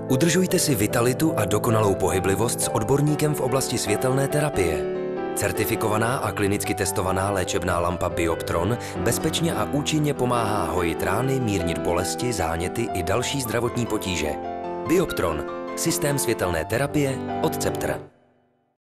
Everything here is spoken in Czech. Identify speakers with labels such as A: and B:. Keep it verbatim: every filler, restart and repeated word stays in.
A: Udržujte si vitalitu a dokonalou pohyblivost s odborníkem v oblasti světelné terapie. Certifikovaná a klinicky testovaná léčebná lampa Bioptron bezpečně a účinně pomáhá hojit rány, mírnit bolesti, záněty i další zdravotní potíže. Bioptron, systém světelné terapie od Ceptra.